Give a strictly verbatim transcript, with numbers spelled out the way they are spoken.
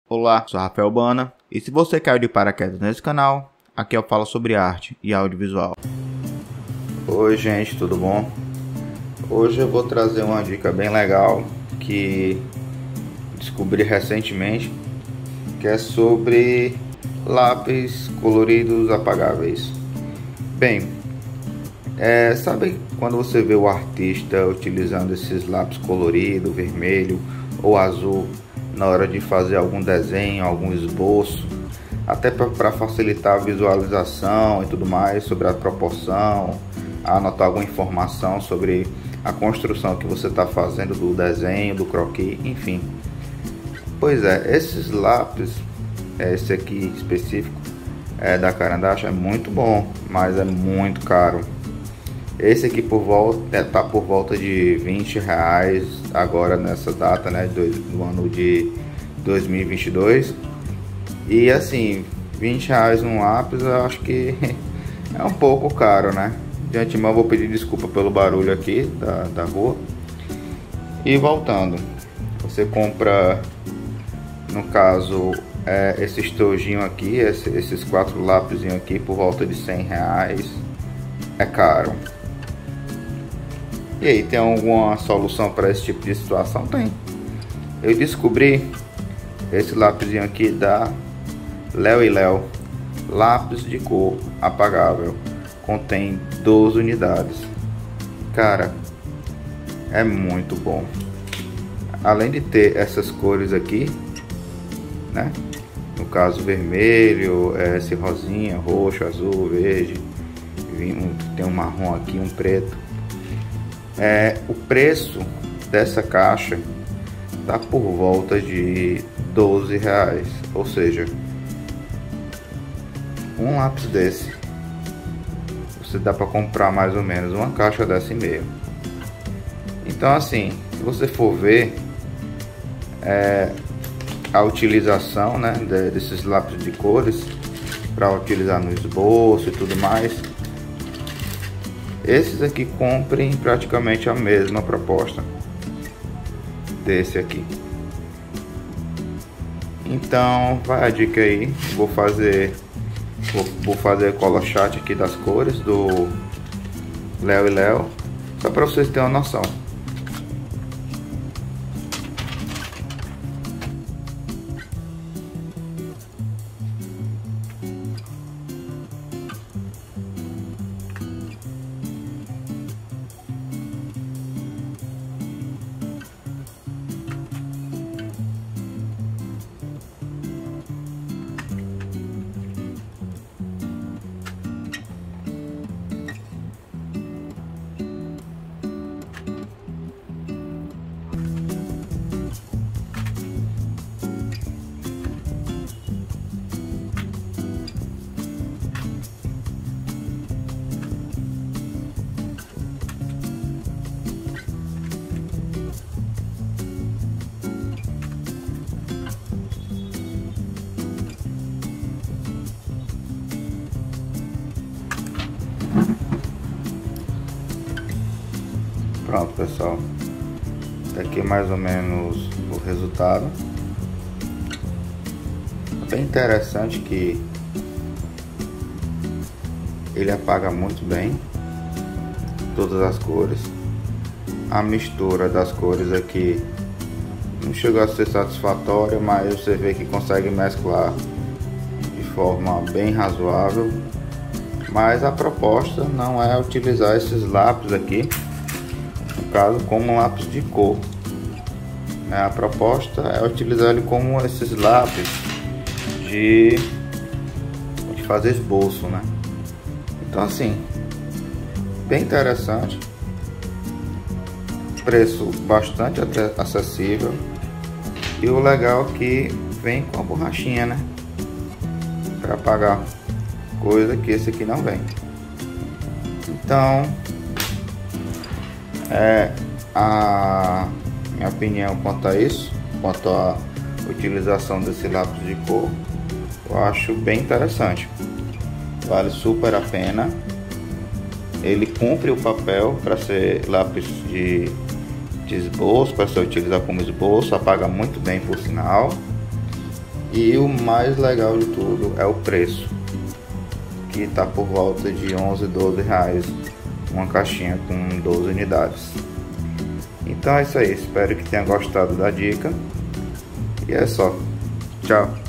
Olá, sou Rafael Bana e se você caiu de paraquedas nesse canal, aqui eu falo sobre arte e audiovisual. Oi gente, tudo bom? Hoje eu vou trazer uma dica bem legal que descobri recentemente, que é sobre lápis coloridos apagáveis. Bem, é, sabe quando você vê o artista utilizando esses lápis colorido, vermelho ou azul na hora de fazer algum desenho, algum esboço, até para facilitar a visualização e tudo mais, sobre a proporção, anotar alguma informação sobre a construção que você está fazendo do desenho, do croquis, enfim. Pois é, esses lápis, esse aqui específico é da Caran-d'Ache, é muito bom, mas é muito caro. Esse aqui por volta tá por volta de vinte reais agora nessa data, né, do, do ano de dois mil e vinte e dois. E assim, vinte reais um lápis eu acho que é um pouco caro, né? De antemão vou pedir desculpa pelo barulho aqui da, da rua. E voltando, você compra, no caso, é, esse estojinho aqui, esse, esses quatro lápis aqui por volta de cem reais. É caro. E aí, tem alguma solução para esse tipo de situação? Tem. Eu descobri esse lápisinho aqui da Léo e Léo, lápis de cor apagável, contém doze unidades. Cara, é muito bom. Além de ter essas cores aqui, né? No caso vermelho, esse rosinha, roxo, azul, verde, tem um marrom aqui, um preto. É, o preço dessa caixa tá por volta de doze reais, ou seja, um lápis desse você dá para comprar mais ou menos uma caixa dessa e meia. Então assim, se você for ver é, a utilização, né, desses lápis de cores para utilizar no esboço e tudo mais, esses aqui comprem praticamente a mesma proposta desse aqui. Então vai a dica aí. Vou fazer vou, vou fazer cola chat aqui das cores do Léo e Léo, só para vocês terem uma noção. Pronto, pessoal, daqui mais ou menos o resultado. É bem interessante que ele apaga muito bem todas as cores. A mistura das cores aqui não chegou a ser satisfatória, mas você vê que consegue mesclar de forma bem razoável. Mas a proposta não é utilizar esses lápis aqui, no caso, como um lápis de cor. A proposta é utilizar ele como esses lápis de, de fazer esboço, né? Então assim, bem interessante, preço bastante até acessível, e o legal é que vem com a borrachinha, né, para apagar, coisa que esse aqui não vem. Então é a minha opinião quanto a isso, quanto à utilização desse lápis de cor. Eu acho bem interessante, vale super a pena. Ele cumpre o papel para ser lápis de, de esboço, para ser utilizado como esboço, apaga muito bem por sinal. E o mais legal de tudo é o preço, que está por volta de onze, doze reais uma caixinha com doze unidades. Então é isso aí, espero que tenha gostado da dica. E é só. Tchau.